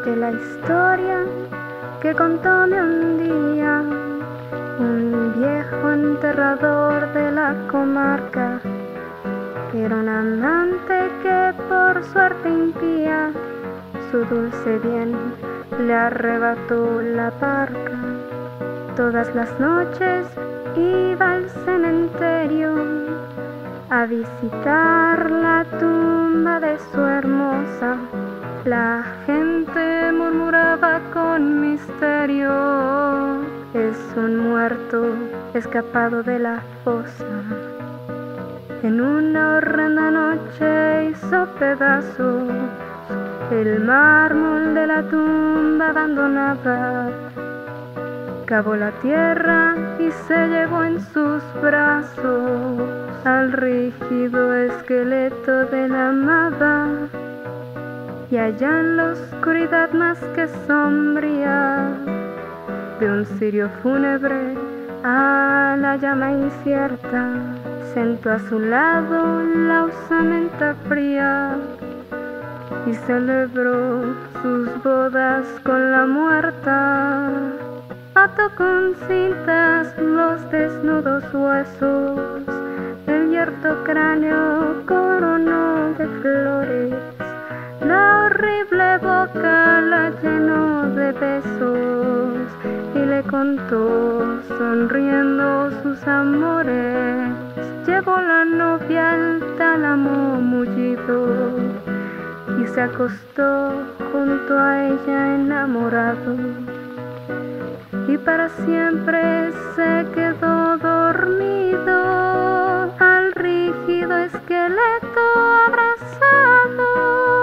Oye la historia que contóme un día un viejo enterrador de la comarca. Era un amante que por suerte impía su dulce bien le arrebató la parca. Todas las noches iba al cementerio a visitar la tumba de su hermosa. La gente murmuraba con misterio: es un muerto escapado de la fosa. En una horrenda noche hizo pedazos el mármol de la tumba abandonada. Cavó la tierra y se llevó en sus brazos al rígido esqueleto de la amada. Y allá en la oscuridad más que sombría de un cirio fúnebre a la llama incierta, sentó a su lado la osamenta fría y celebró sus bodas con la muerta. Ató con cintas los desnudos huesos, el yerto cráneo coronó de flores, la horrible boca la llenó de besos y le contó sonriendo sus amores. Llevó la novia al tálamo mullido y se acostó junto a ella enamorado. Y para siempre se quedó dormido al rígido esqueleto abrazado.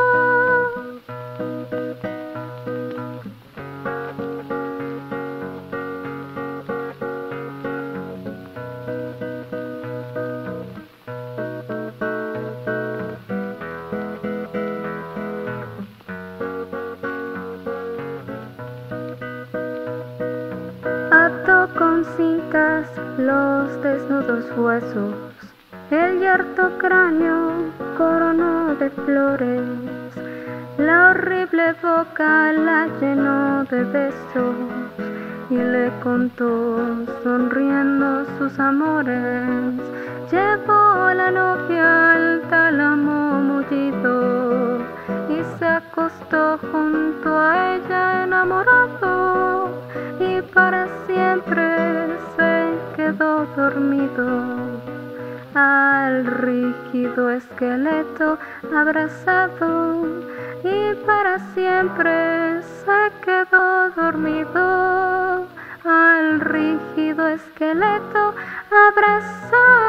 Ató con cintas los desnudos huesos, el yerto cráneo coronó de flores, la horrible boca la llenó de besos y le contó sonriendo sus amores. Llevó la novia al tálamo mullido y se acostó junto a ella enamorado. Y para siempre se quedó dormido al rígido esqueleto abrazado. Y para siempre se quedó dormido al rígido esqueleto abrazado.